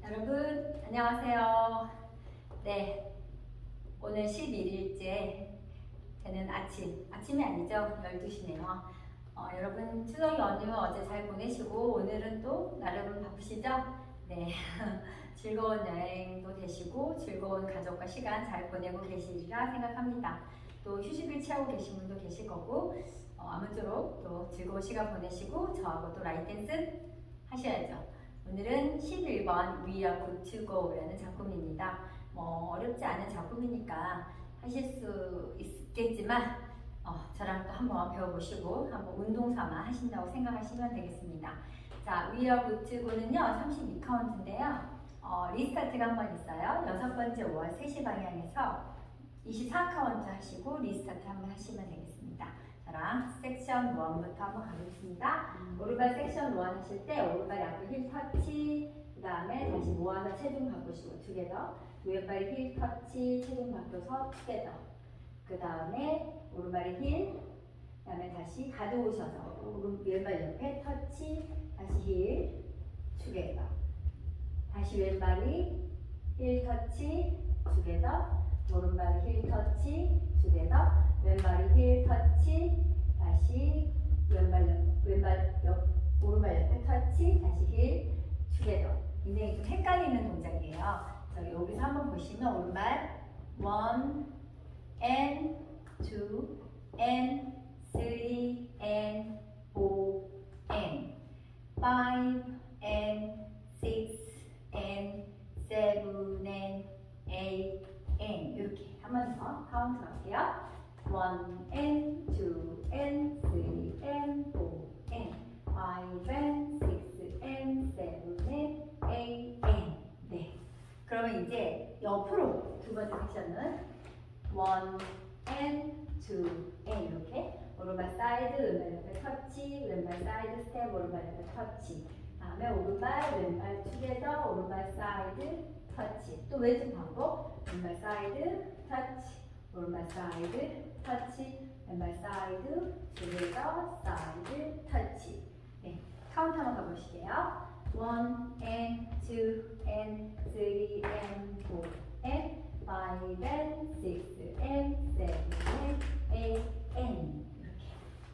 여러분 안녕하세요. 네, 오늘 11일째 되는 아침이 아니죠. 12시네요. 여러분 추석 연휴 어제 잘 보내시고 오늘은 또 나름 바쁘시죠? 네, 즐거운 여행도 되시고 즐거운 가족과 시간 잘 보내고 계시리라 생각합니다. 또 휴식을 취하고 계신 분도 계실 거고 아무쪼록 또 즐거운 시간 보내시고 저하고 또 라이트댄스 하셔야죠. 오늘은 11번 We Are Good to Go 라는 작품입니다. 어렵지 않은 작품이니까 하실 수 있겠지만 저랑 또 한번 배워보시고 한번 운동 삼아 하신다고 생각하시면 되겠습니다. 자, We Are Good to Go는요 32카운트인데요 리스타트가 한번 있어요. 6번째 월 3시 방향에서 24카운트 하시고 리스타트 한번 하시면 되겠습니다. 저랑 섹션 1부터 한번 가보겠습니다. 오른발 섹션 1 하실 때 오른발 앞으로 힐 터치, 그 다음에 다시 모아서 체중 바꾸시고 투게더, 왼발 힐 터치, 체중 바꿔서 투게더, 그 다음에 오른발이 힐, 그 다음에 다시 가져오셔서 왼발 옆에 터치, 다시 힐, 투게더, 다시 왼발이 힐 터치, 투게더, 오른발이 힐 터치, 투게더, 왼발이 힐 터치, 다시 왼발 옆, 오른발 옆에 터치, 다시 힐, 투게더. 굉장히 좀 헷갈리는 동작이에요. 여기서 한번 보시면 오른발 1 and 2 and 3 and 4 and 5 and 6 and 7 and 8 and 이렇게 한 번 더 카운트 갈게요. 1 and 2 and 3 and 4 and 5 and 6 and 7 and 8 and 네. 그러면 이제 옆으로 두 번째 섹션은 1 and 2 and 이렇게 오른발 사이드, 왼발 옆에 터치, 왼발 사이드 스텝, 오른발 옆에 터치. 다음에 오른발, 왼발 투게더, 오른발 사이드 터치. 또 왼쪽 반복, 왼발 사이드 터치, 오른발 사이드 터치, 왼발 사이드 투게더 사이드 터치. 네, 카운트 한번 가보실게요. 1 and 2 and 3 and 4 and 5 and 6 and 7 and 8 and 이렇게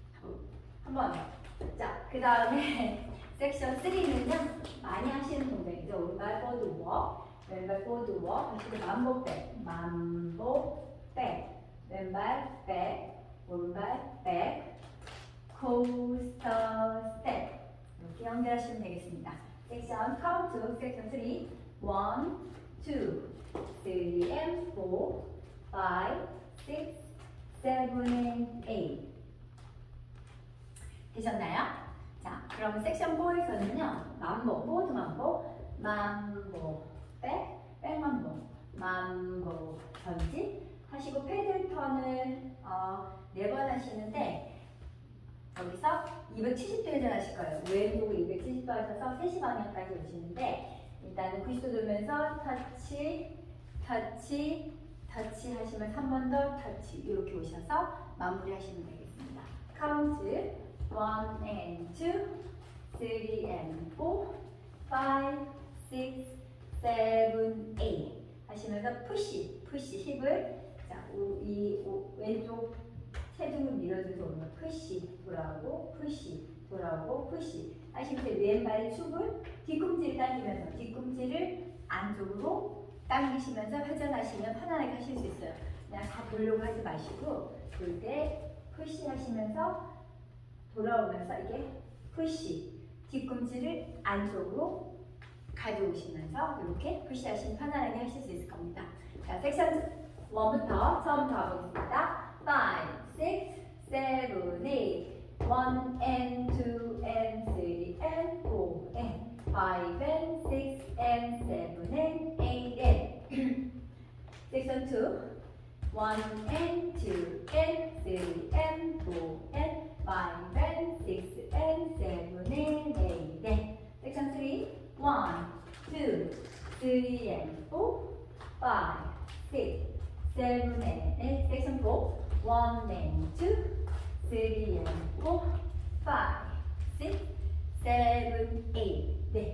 한번 더. 자, 그 다음에 섹션 3는요 많이 하시는 동작이죠. 오른발 포드 워, 왼발 포드 워, 다시 만보 백, 만보 백, 왼발 백, 오른발 백, 코스터 스텝 이렇게 연결하시면 되겠습니다. 섹션 카운트 섹션 3 1, 2, 3 and 4, 5, 6, 7 and 8 되셨나요? 자, 그럼 섹션 4에서는요 만보, 포드 만보, 만보 백, 백만보, 만보 전진 하시고 패들 턴을 4번 하시는데 여기서 270도 회전하실 거예요. 왼쪽으로 270도 하셔서 3시 방향까지 오시는데 일단은 90도 돌면서 터치, 터치, 터치 하시면 3번 더 터치 이렇게 오셔서 마무리 하시면 되겠습니다. 카운트 1 and 2, 3 and 4, 5, 6, 7, 8 하시면서 푸시 힙을 자, 왼쪽 체중을 밀어주면서 오르면 푸시 돌아오고 푸시 돌아오고 푸시 하시면서 왼발 축을 뒤꿈치를 당기면서 뒤꿈치를 안쪽으로 당기시면서 회전하시면 편안하게 하실 수 있어요. 그냥 다 보려고 하지 마시고 돌 때 푸시 하시면서 돌아오면서 이게 푸시 뒤꿈치를 안쪽으로 가져오시면서 이렇게 푸시 하시면 편안하게 하실 수 있을 겁니다. 자, 섹션 1부터 처음부터 가보겠습니다. 5, 6, 7, 8 1 and 2 and 3 and 4 and 5 and 6 and 7 and 8 and Section 2 1 and 2 and 3 and 4 and 5 and 6 and 7 and 8 and Section 3 1, 2, 3 and 4 5, 6, 7 and 8 Section 4 1 and 2 3 and 4 5, 6, 7, 8 네,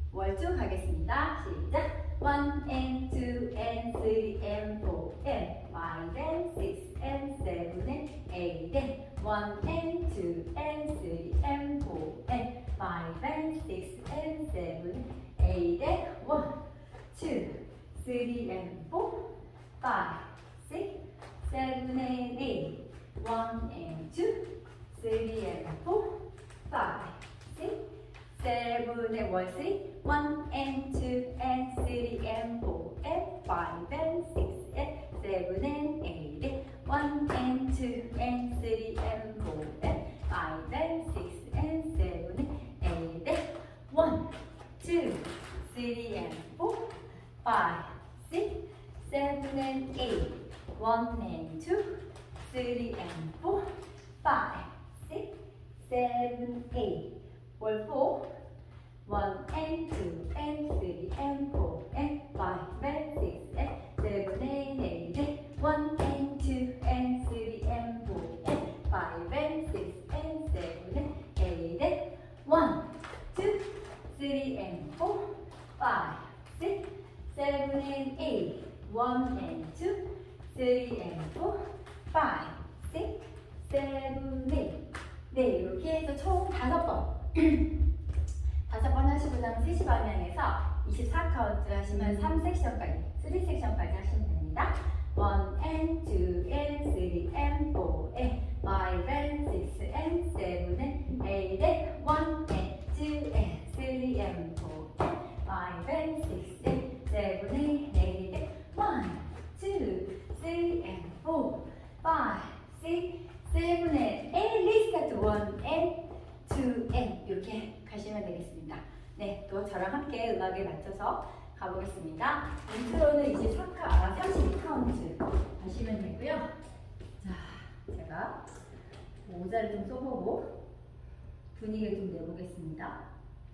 월쭉 가겠습니다. 시작. 1 and 2 and 3 and 4 and 5 and 6 and 7 and 8 and 1 and 2 and 3 and 4 and 5 and 6 and 7 and 8 and 1, 2, 3 and 4, 5, 6, 7 and 8, 1 and 2, 3 and 4, 5, 6, 7 and 1, 3, 1 and 2 and 3 and 4 and 5 and 6 and 7 and 8, 1 and 2 and 3 and 4 and 5 and 6 and 7 and 8, 1, 2, 3 and 4, 5, 6, 7 and 8, 1 and 2, 3 and 4, 5, 6, 7, 8. Wall 4, 1 and 2 and 3 and 4 and 5 and 6 and 7 and 8, 1 and 2 and 3 and 4 and 5 and 6 and 7 and 8, 1, 2, 3 and 4, 5, 6, 7 and 8, 1 and 2, 3 and 4, 5, 6, 7, 8. 네, 이렇게 해서 총 5번. 5번 하시고 나면 3시 방향에서 24카운트 하시면 3섹션까지, 3섹션까지 하시면 됩니다. 1 and 2 and 3 and 4 and 5 and 6 and 7 and 8 and 1 and 2 and 3 and 4 and 5 and 6 and 7 and 8 and 1, 2, 3 and 4, 5, 6, 7 and 8, 리스타트 1 and 2 and 이렇게 가시면 되겠습니다. 네, 또 저랑 함께 음악에 맞춰서 가보겠습니다. 인트로는 32카운트 하시면 되고요. 자, 제가 모자를 좀 써보고 분위기를 좀 내보겠습니다.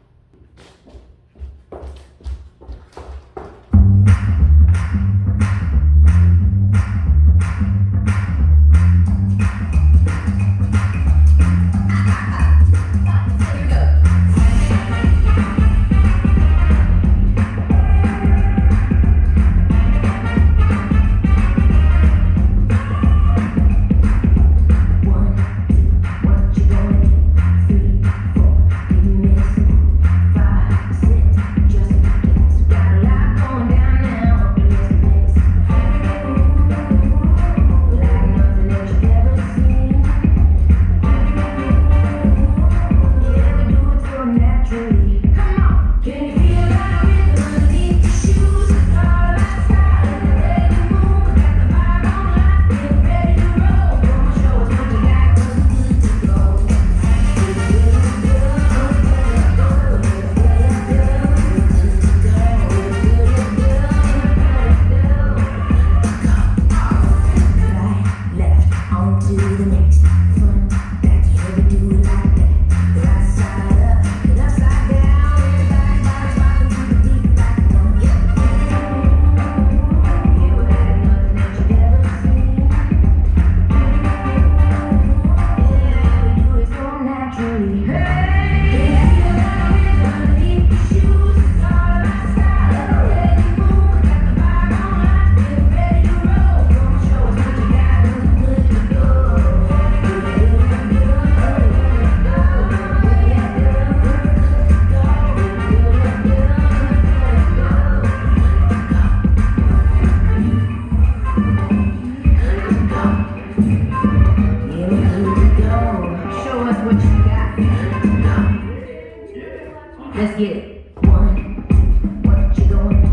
Let's get it. One, what you going?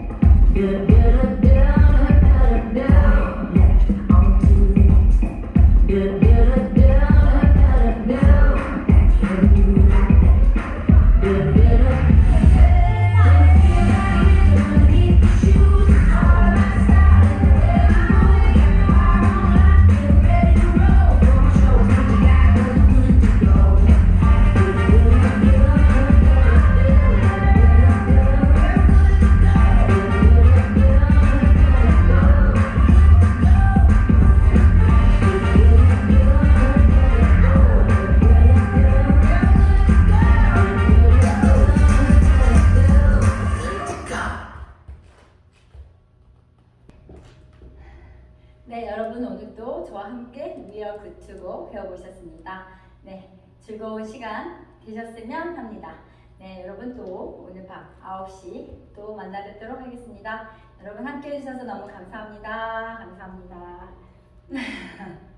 Left on to the next. 네, 여러분 오늘도 저와 함께 위어 굿투고 배워보셨습니다. 네, 즐거운 시간 되셨으면 합니다. 네, 여러분 또 오늘 밤 9시 또 만나 뵙도록 하겠습니다. 여러분 함께 해주셔서 너무 감사합니다. 감사합니다.